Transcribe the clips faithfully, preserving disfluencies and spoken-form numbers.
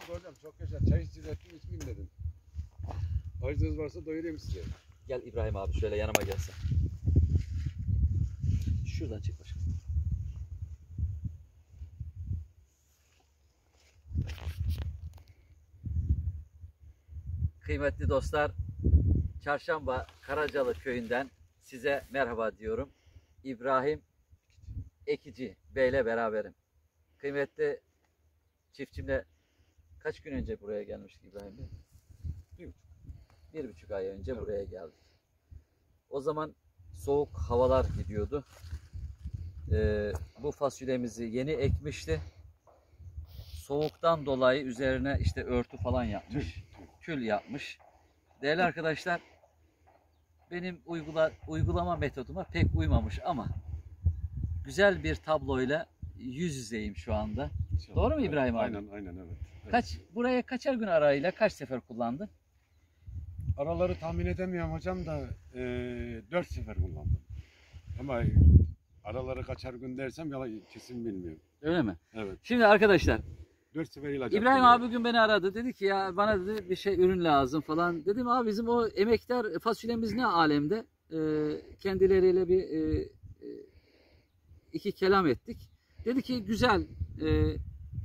oldu hocam. Çok yaşa. Çay içeceğim içmeyeyim dedim. Acınız varsa doyurayım size. Gel İbrahim abi şöyle yanıma gelsin. Şuradan çık başkanım. Kıymetli dostlar, Çarşamba Karacalı köyünden size merhaba diyorum. İbrahim Ekici Bey'le beraberim. Kıymetli çiftçimle kaç gün önce buraya gelmiştik İbrahim Bey? Bir buçuk, bir buçuk ay önce evet. Buraya geldik. O zaman soğuk havalar gidiyordu. Ee, bu fasulyemizi yeni ekmişti. Soğuktan dolayı üzerine işte örtü falan yapmış. Kül yapmış. Değerli arkadaşlar, benim uygula, uygulama metoduma pek uymamış ama güzel bir tabloyla yüz yüzeyim şu anda. İnşallah. Doğru mu İbrahim abi? Aynen, aynen evet. evet. Kaç buraya kaçar gün arayla kaç sefer kullandın? Araları tahmin edemiyorum hocam da e, dört sefer kullandım. Ama araları kaçar gün dersem yalan kesin bilmiyorum. Öyle mi? Evet. Şimdi arkadaşlar, dört sefer ilaç İbrahim abi bugün beni aradı. Dedi ki ya bana dedi bir şey ürün lazım falan. Dedim abi bizim o emektar fasulyemiz ne alemde? Ee, kendileriyle bir e, iki kelam ettik. Dedi ki güzel e,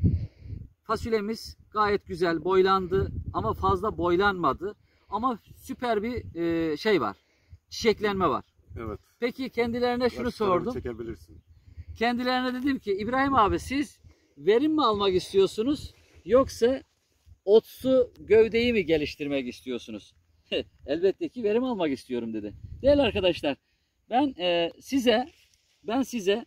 fasulyemiz gayet güzel boylandı ama fazla boylanmadı. Ama süper bir e, şey var. Çiçeklenme var. Evet. Peki kendilerine şunu sordum. Çekebilirsin. Kendilerine dedim ki İbrahim abi siz verim mi almak istiyorsunuz yoksa otsu gövdeyi mi geliştirmek istiyorsunuz? Elbette ki verim almak istiyorum dedi. Değerli arkadaşlar, ben e, size ben size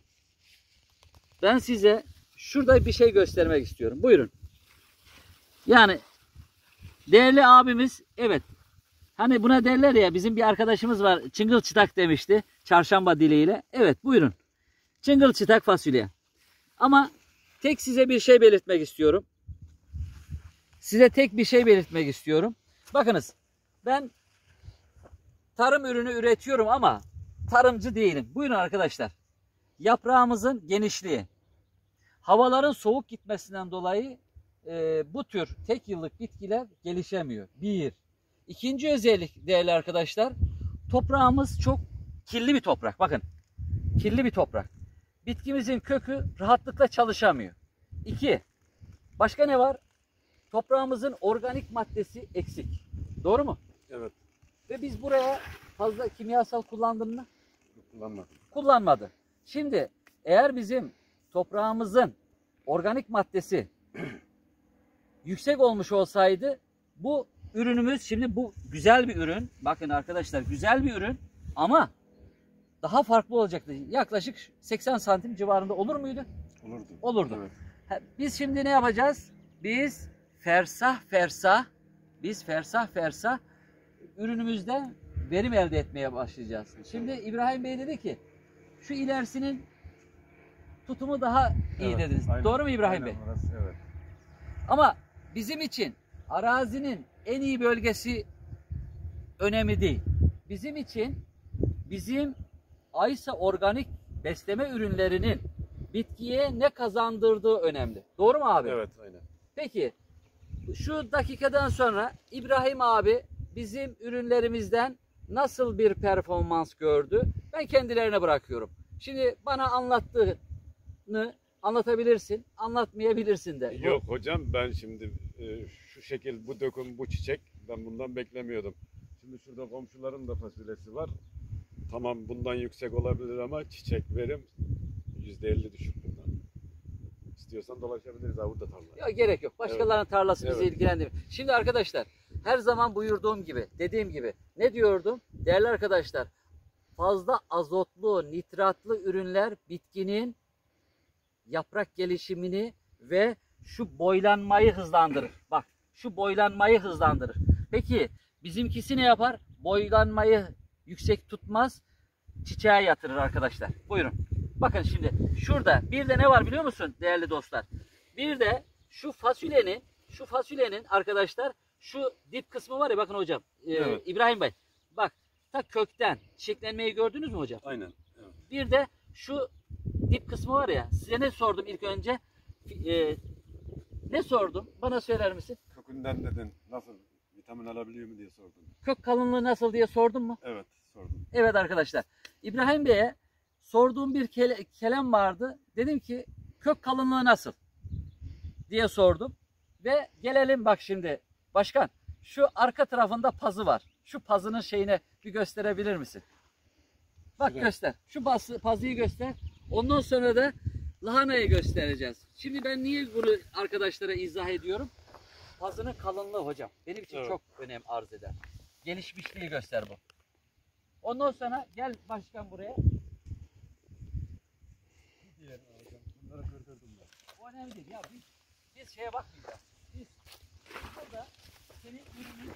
ben size şurada bir şey göstermek istiyorum. Buyurun. Yani değerli abimiz evet. Hani buna derler ya bizim bir arkadaşımız var çıngılçıtak demişti çarşamba diliyle. Evet buyurun. Çıngılçıtak fasulye. Ama tek size bir şey belirtmek istiyorum. Size tek bir şey belirtmek istiyorum. Bakınız ben tarım ürünü üretiyorum ama tarımcı değilim. Buyurun arkadaşlar. Yaprağımızın genişliği. Havaların soğuk gitmesinden dolayı e, bu tür tek yıllık bitkiler gelişemiyor. Bir. İkinci özellik değerli arkadaşlar. Toprağımız çok kirli bir toprak. Bakın. Kirli bir toprak. Bitkimizin kökü rahatlıkla çalışamıyor. İki. Başka ne var? Toprağımızın organik maddesi eksik. Doğru mu? Evet. Ve biz buraya fazla kimyasal kullandın mı? Kullanmadım. Kullanmadı. Şimdi eğer bizim toprağımızın organik maddesi yüksek olmuş olsaydı bu ürünümüz şimdi bu güzel bir ürün. Bakın arkadaşlar güzel bir ürün ama daha farklı olacaktı. Yaklaşık seksen santim civarında olur muydu? Olurdu. Olurdu. Evet. Biz şimdi ne yapacağız? Biz fersah fersah biz fersah fersah ürünümüzden verim elde etmeye başlayacağız. Şimdi İbrahim Bey dedi ki şu ilerisinin tutumu daha iyi evet, dediniz. Aynen, doğru mu İbrahim Bey? Orası, evet. Ama bizim için arazinin en iyi bölgesi önemli değil. Bizim için bizim Aysa organik besleme ürünlerinin bitkiye ne kazandırdığı önemli. Doğru mu abi? Evet, aynen. Peki şu dakikadan sonra İbrahim abi bizim ürünlerimizden nasıl bir performans gördü? Ben kendilerine bırakıyorum. Şimdi bana anlattığını anlatabilirsin, anlatmayabilirsin de. Yok hocam ben şimdi e, şu şekil bu döküm bu çiçek ben bundan beklemiyordum. Şimdi şurada komşuların da fasulyesi var. Tamam bundan yüksek olabilir ama çiçek verim yüzde elli düşük bundan. İstiyorsan dolaşabiliriz ha burada tarla. Yok gerek yok. Başkalarının evet. tarlası bizi evet. ilgilendirmiyor. Şimdi arkadaşlar her zaman buyurduğum gibi dediğim gibi ne diyordum? Değerli arkadaşlar fazla azotlu, nitratlı ürünler bitkinin yaprak gelişimini ve şu boylanmayı hızlandırır. Bak şu boylanmayı hızlandırır. Peki bizimkisi ne yapar? Boylanmayı yüksek tutmaz, çiçeğe yatırır arkadaşlar. Buyurun. Bakın şimdi şurada bir de ne var biliyor musun değerli dostlar? Bir de şu fasulyenin, şu fasulyenin arkadaşlar şu dip kısmı var ya bakın hocam. E, evet. İbrahim Bey. Bak ta kökten çiçeklenmeyi gördünüz mü hocam? Aynen. Evet. Bir de şu dip kısmı var ya size ne sordum ilk önce? E, Ne sordum? Bana söyler misin? Kökünden dedin nasıl vitamin alabiliyor mu diye sordum. Kök kalınlığı nasıl diye sordum mu? Evet sordum. Evet arkadaşlar. İbrahim Bey'e sorduğum bir kele, kelam vardı. Dedim ki kök kalınlığı nasıl diye sordum. Ve gelelim bak şimdi. Başkan şu arka tarafında pazı var. Şu pazının şeyine bir gösterebilir misin? Bak Şuraya. göster. Şu pazı, pazıyı göster. Ondan sonra da lahanayı göstereceğiz. Şimdi ben niye bunu arkadaşlara izah ediyorum? Pazının kalınlığı hocam. Benim için Evet. çok önem arz eder. Gelişmişliği göster bu. Ondan sonra gel başkan buraya. Bunları kırdırdım ben. O önemli değil. Ya biz, biz şeye bakmayacağız. Biz burada senin ürünün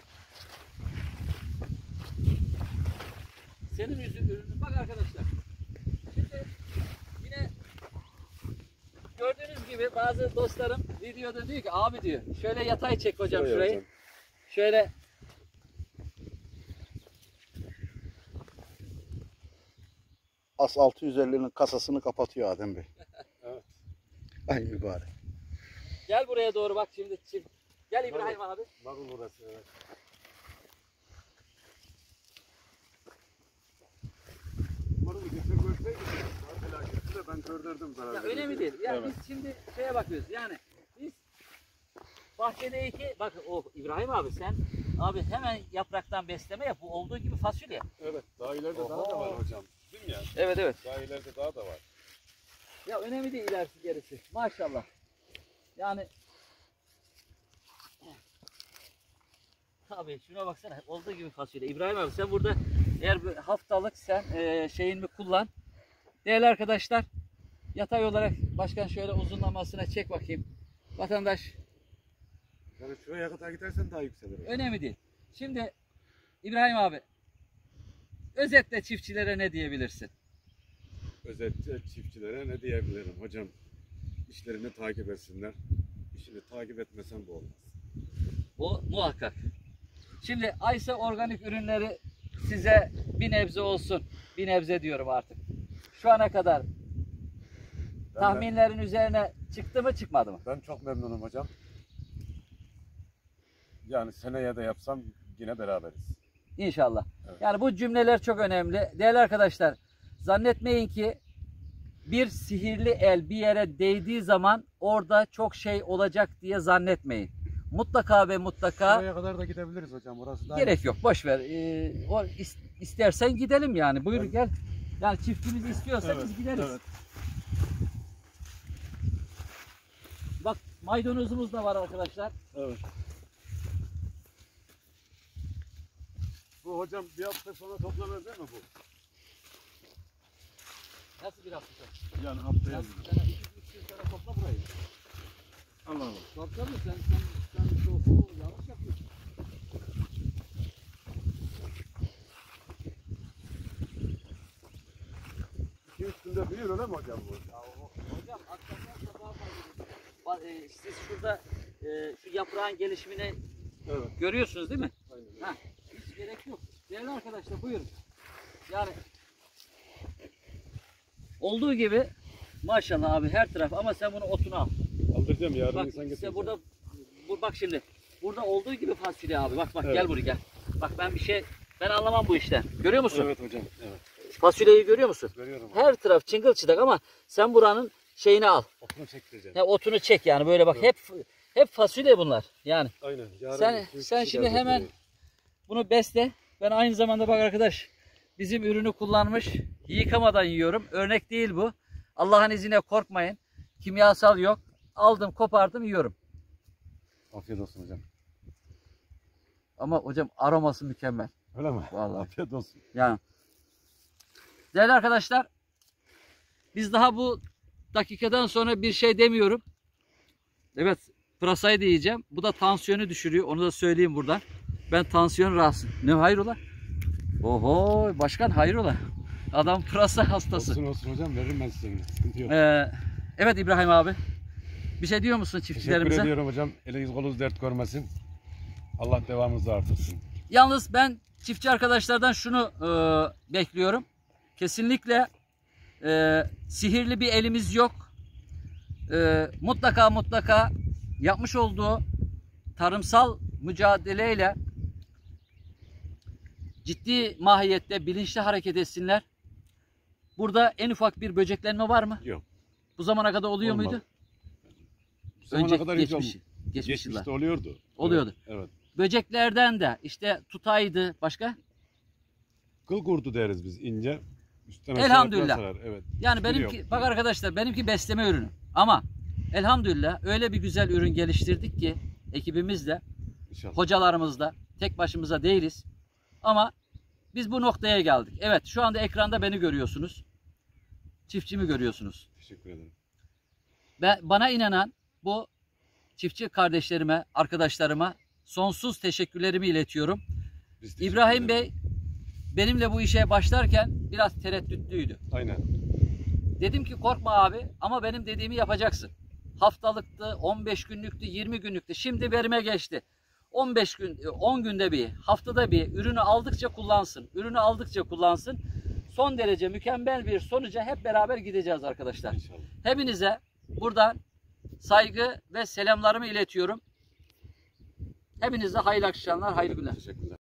senin yüzün ürünün. Bak arkadaşlar. Şimdi yine gördüğünüz gibi bazı dostlarım videoda diyor ki abi diyor şöyle yatay çek hocam Şuraya şurayı. hocam. Şöyle As altı yüz ellinin kasasını kapatıyor Adem Bey. Evet. Ay mübarek. gel buraya doğru bak şimdi. Çift. Gel İbrahim abi. Marul burası evet. Marul geçen görseydik. Daha felaketli de ben gördürdüm zarar. Ya verici. önemli değil. Yani Evet. biz şimdi şeye bakıyoruz. Yani biz bahçedeki bak o İbrahim abi sen abi hemen yapraktan besleme yap. Bu olduğu gibi fasulye. Evet. Daha ileride Oho. daha da var hocam. Değil mi ya? Evet evet. Daha ileride daha da var. Ya önemli değil ilerisi gerisi. Maşallah. Yani abi şuna baksana olduğu gibi fasulye. İbrahim abi sen burada eğer bir haftalık sen e, şeyin mi kullan. Değerli arkadaşlar yatay olarak başkan şöyle uzunlamasına çek bakayım. Vatandaş Yani şuraya kadar gidersen daha yükselir. hocam. önemli değil. Şimdi İbrahim abi özetle çiftçilere ne diyebilirsin? Özetle çiftçilere ne diyebilirim hocam? İşlerini takip etsinler. İşini takip etmesen bu olmaz. O muhakkak. Şimdi Aysa organik ürünleri size bir nebze olsun. Bir nebze diyorum artık. Şu ana kadar Ben, tahminlerin üzerine çıktı mı çıkmadı mı? ben çok memnunum hocam. Yani seneye de yapsam yine beraberiz. İnşallah. Evet. Yani bu cümleler çok önemli. Değerli arkadaşlar zannetmeyin ki bir sihirli el bir yere değdiği zaman orada çok şey olacak diye zannetmeyin. Mutlaka ve mutlaka Şuraya kadar da gidebiliriz hocam. Orası daha gerek yok. Boş ver. Ee, o is- istersen gidelim yani. Buyur Evet. gel. Yani çiftimiz istiyorsa Evet, biz gideriz. evet. Bak maydanozumuz da var arkadaşlar. Evet. Bu hocam bir hafta sonra toplanır değil mi bu? Nasıl bir hafta sonra? Yani haftaya. Sen, sen iki üç gün sonra topla burayı. Allah Allah. Tabii tabii sen sen sen şofu yanlış yapıyorsun. İki üç günde büyür öyle mi hocam bu? Ya o- hocam akşamdan sabaha kadar. Bak, e, siz şurada e, şu yaprağın gelişimini Evet. görüyorsunuz değil mi? Aynen. Ha, hiç gerek yok. Değerli arkadaşlar buyurun. Yani olduğu gibi maşallah abi her taraf ama sen bunu otunu al. Aldıracağım yarın Bak insan işte getireceğim. burada bu, bak şimdi burada olduğu gibi fasulye abi bak bak Evet. gel buraya gel. Bak ben bir şey ben anlamam bu işten. Görüyor musun? Evet hocam. Evet. Fasulyeyi görüyor musun? Görüyorum. Her taraf çıngıl çıdak ama sen buranın şeyini al. Otunu çektireceğim. Ya otunu çek yani böyle bak Evet. hep hep fasulye bunlar. Yani Aynen. Yarın Sen- iki üç sen kişi şimdi gelecek hemen- buraya. bunu besle. Ben aynı zamanda bak arkadaş bizim ürünü kullanmış yıkamadan yiyorum. Örnek değil bu. Allah'ın izniyle korkmayın. Kimyasal yok. Aldım kopardım yiyorum. Afiyet olsun hocam. Ama hocam aroması mükemmel. Öyle mi? Vallahi. Afiyet olsun. Yani. Değerli arkadaşlar biz daha bu dakikadan sonra bir şey demiyorum. Evet pırasayı da yiyeceğim. Bu da tansiyonu düşürüyor. Onu da söyleyeyim buradan. Ben tansiyon rahatsız. Ne hayrola? Oho başkan hayrola? Adam pırasa hastası. Olsun olsun hocam veririm ben size. Sıkıntı yok. Ee, evet İbrahim abi. Bir şey diyor musun Teşekkür çiftçilerimize? ediyorum hocam. Eliniz kolunuz dert görmesin. Allah devamınızı artırsın. Yalnız ben çiftçi arkadaşlardan şunu e, bekliyorum. Kesinlikle e, sihirli bir elimiz yok. E, mutlaka mutlaka yapmış olduğu tarımsal mücadeleyle ciddi mahiyette bilinçli hareket etsinler. Burada en ufak bir böceklenme var mı? Yok. Bu zamana kadar oluyor Olmadı. muydu? Bu zamana Önce kadar hiç geçmiş, olm- geçmiş Geçmişte yıllar. oluyordu. Oluyordu. Evet. evet. Böceklerden de işte tutaydı başka? Kıl kurdu deriz biz ince. Üstten aşağı Elhamdülillah. sarar, Evet. Yani Hiçbiri benimki yok. bak arkadaşlar benimki besleme ürünü. Ama elhamdülillah öyle bir güzel ürün geliştirdik ki ekibimizle, İnşallah. hocalarımızla tek başımıza değiliz. Ama biz bu noktaya geldik. Evet şu anda ekranda beni görüyorsunuz. Çiftçimi görüyorsunuz. Teşekkür ederim. Ve bana inanan bu çiftçi kardeşlerime, arkadaşlarıma sonsuz teşekkürlerimi iletiyorum. Biz teşekkür İbrahim ederiz. Bey benimle bu işe başlarken biraz tereddütlüydü. Aynen. Dedim ki korkma abi ama benim dediğimi yapacaksın. Haftalıktı, on beş günlüktü, yirmi günlüktü. Şimdi verime geçti. on beş gün, on günde bir, haftada bir ürünü aldıkça kullansın. Ürünü aldıkça kullansın. Son derece mükemmel bir sonuca hep beraber gideceğiz arkadaşlar. İnşallah. Hepinize buradan saygı ve selamlarımı iletiyorum. Hepinize hayırlı akşamlar, hayırlı günler. Teşekkürler.